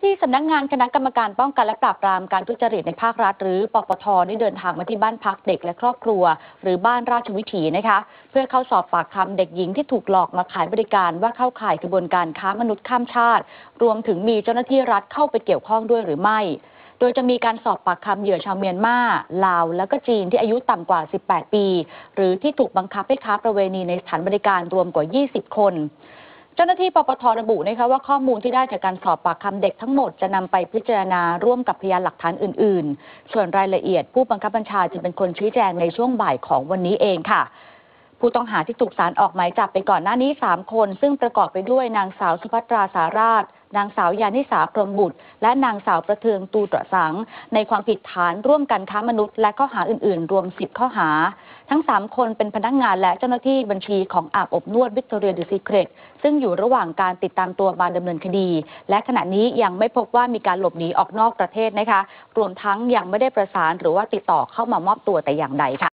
ที่สำนักงานคณะกรรมการป้องกันและปราบปรามการทุจริตในภาครัฐหรือปปท.ได้เดินทางมาที่บ้านพักเด็กและครอบครัวหรือบ้านราชวิถีนะคะเพื่อเข้าสอบปากคำเด็กหญิงที่ถูกหลอกมาขายบริการว่าเข้าข่ายกระบวนการค้ามนุษย์ข้ามชาติรวมถึงมีเจ้าหน้าที่รัฐเข้าไปเกี่ยวข้องด้วยหรือไม่โดยจะมีการสอบปากคำเหยื่อชาวเมียนมาลาวและก็จีนที่อายุต่ำกว่า18ปีหรือที่ถูกบังคับให้ค้าประเวณีในสถานบริการรวมกว่า20คนเจ้าหน้าที่ปปท.ระบุนะคะว่าข้อมูลที่ได้จากการสอบปากคำเด็กทั้งหมดจะนำไปพิจารณาร่วมกับพยานหลักฐานอื่นๆส่วนรายละเอียดผู้บังคับบัญชาจะเป็นคนชี้แจงในช่วงบ่ายของวันนี้เองค่ะผู้ต้องหาที่ถูกศาลออกหมายจับไปก่อนหน้านี้3คนซึ่งประกอบไปด้วยนางสาวสุภัตราสาราชนางสาวยานิสาพรหมบุตรและนางสาวประเทืองตูตระสังในความผิดฐานร่วมกันค้ามนุษย์และข้อหาอื่นๆรวม10ข้อหาทั้ง3คนเป็นพนักงานและเจ้าหน้าที่บัญชีของอาบอบนวดวิกตอเรียเดอะซีเครตซึ่งอยู่ระหว่างการติดตามตัวมาดำเนินคดีและขณะนี้ยังไม่พบว่ามีการหลบหนีออกนอกประเทศนะคะรวมทั้งยังไม่ได้ประสานหรือว่าติดต่อเข้ามามอบตัวแต่อย่างใดค่ะ